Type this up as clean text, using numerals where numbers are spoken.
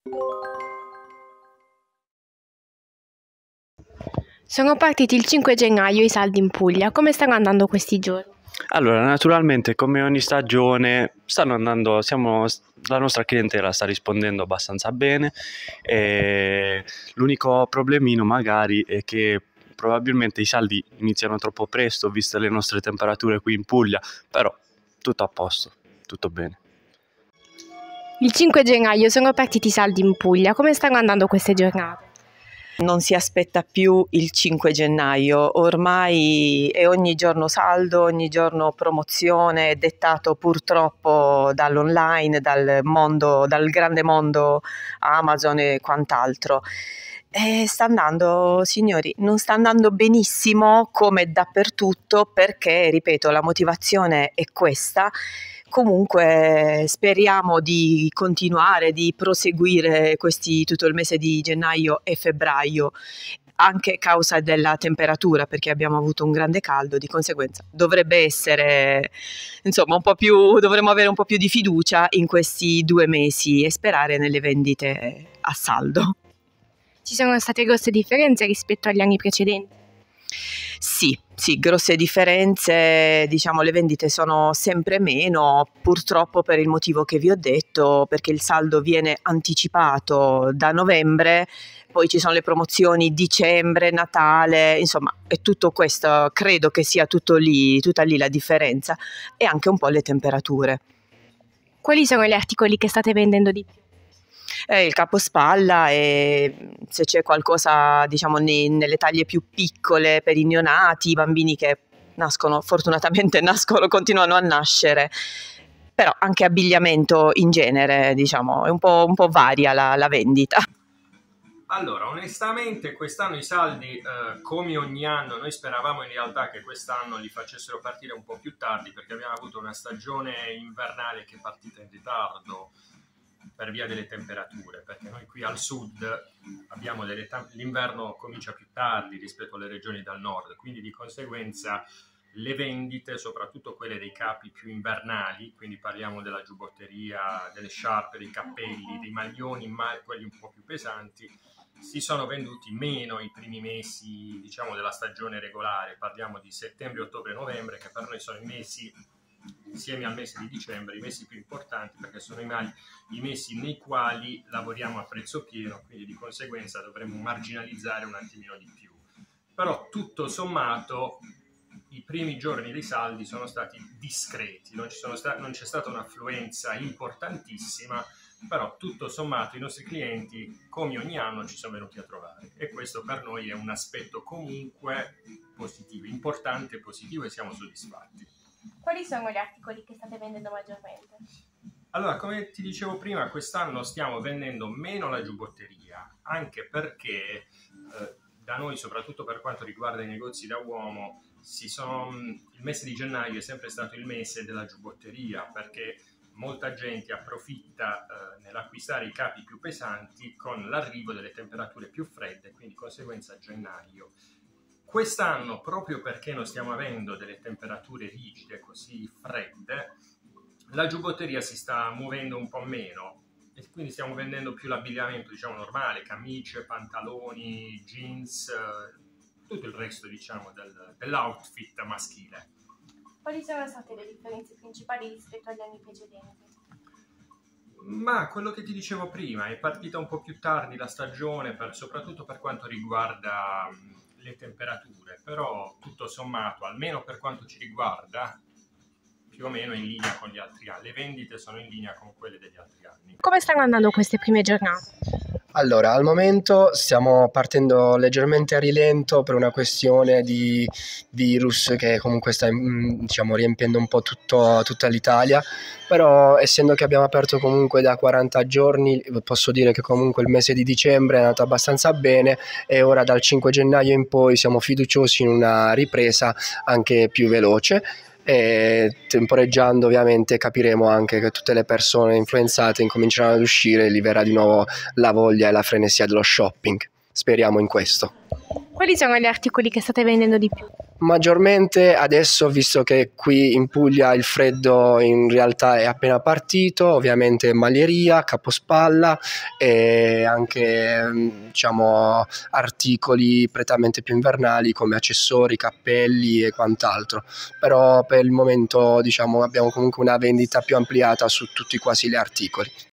Sono partiti il 5 gennaio i saldi in Puglia, come stanno andando questi giorni? Allora, naturalmente, come ogni stagione, stanno andando, la nostra clientela sta rispondendo abbastanza bene. L'unico problemino magari è che probabilmente i saldi iniziano troppo presto, viste le nostre temperature qui in Puglia, però tutto a posto, tutto bene. Il 5 gennaio sono partiti i saldi in Puglia, come stanno andando queste giornate? Non si aspetta più il 5 gennaio, ormai è ogni giorno saldo, ogni giorno promozione, dettato purtroppo dall'online, dal grande mondo Amazon e quant'altro. Sta andando, signori, non sta andando benissimo come dappertutto perché, ripeto, la motivazione è questa. Comunque speriamo di continuare, di proseguire tutto il mese di gennaio e febbraio, anche a causa della temperatura, perché abbiamo avuto un grande caldo, di conseguenza dovrebbe essere, insomma, dovremmo avere un po' più di fiducia in questi 2 mesi e sperare nelle vendite a saldo. Ci sono state grosse differenze rispetto agli anni precedenti? Sì, grosse differenze, diciamo le vendite sono sempre meno, purtroppo per il motivo che vi ho detto, perché il saldo viene anticipato da novembre, poi ci sono le promozioni dicembre, Natale, insomma è tutto questo, credo che sia tutta lì la differenza e anche un po' le temperature. Quali sono gli articoli che state vendendo di più? Il capospalla e se c'è qualcosa, diciamo, nelle taglie più piccole per i neonati, i bambini che fortunatamente continuano a nascere, però anche abbigliamento in genere, diciamo, è un po' varia la vendita. Allora, onestamente quest'anno i saldi, come ogni anno, noi speravamo in realtà che quest'anno li facessero partire un po' più tardi perché abbiamo avuto una stagione invernale che è partita in ritardo per via delle temperature, perché noi qui al sud abbiamo l'inverno comincia più tardi rispetto alle regioni del nord, quindi di conseguenza le vendite, soprattutto quelle dei capi più invernali, quindi parliamo della giubbotteria, delle sciarpe, dei cappelli, dei maglioni, ma quelli un po' più pesanti, si sono venduti meno i primi mesi, diciamo, della stagione regolare. Parliamo di settembre, ottobre, novembre, che per noi sono i mesi, insieme al mese di dicembre, i mesi più importanti, perché sono i mesi nei quali lavoriamo a prezzo pieno, quindi di conseguenza dovremmo marginalizzare un attimino di più. Però tutto sommato i primi giorni dei saldi sono stati discreti, non c'è stata un'affluenza importantissima, però tutto sommato i nostri clienti, come ogni anno, ci sono venuti a trovare e questo per noi è un aspetto comunque positivo, importante e positivo, e siamo soddisfatti. Quali sono gli articoli che state vendendo maggiormente? Allora, come ti dicevo prima, quest'anno stiamo vendendo meno la giubbotteria, anche perché da noi, soprattutto per quanto riguarda i negozi da uomo, il mese di gennaio è sempre stato il mese della giubbotteria, perché molta gente approfitta nell'acquistare i capi più pesanti con l'arrivo delle temperature più fredde, quindi di conseguenza a gennaio. Quest'anno, proprio perché non stiamo avendo delle temperature rigide così fredde, la giubbotteria si sta muovendo un po' meno e quindi stiamo vendendo più l'abbigliamento, diciamo, normale, camicie, pantaloni, jeans, tutto il resto, diciamo, dell'outfit maschile. Quali sono state le differenze principali rispetto agli anni precedenti? Ma quello che ti dicevo prima, è partita un po' più tardi la stagione, soprattutto per quanto riguarda le temperature, però tutto sommato, almeno per quanto ci riguarda, più o meno in linea con gli altri anni. Le vendite sono in linea con quelle degli altri anni. Come stanno andando queste prime giornate? Allora, al momento stiamo partendo leggermente a rilento per una questione di virus che comunque sta, diciamo, riempiendo un po' tutta l'Italia, però essendo che abbiamo aperto comunque da 40 giorni, posso dire che comunque il mese di dicembre è andato abbastanza bene e ora dal 5 gennaio in poi siamo fiduciosi in una ripresa anche più veloce. E temporeggiando ovviamente capiremo anche che tutte le persone influenzate incominceranno ad uscire e lì verrà di nuovo la voglia e la frenesia dello shopping. speriamo in questo. Quali sono gli articoli che state vendendo di più? Maggiormente adesso, visto che qui in Puglia il freddo in realtà è appena partito, ovviamente maglieria, capospalla e anche diciamo articoli prettamente più invernali come accessori, cappelli e quant'altro, però per il momento diciamo abbiamo comunque una vendita più ampliata su tutti quasi gli articoli.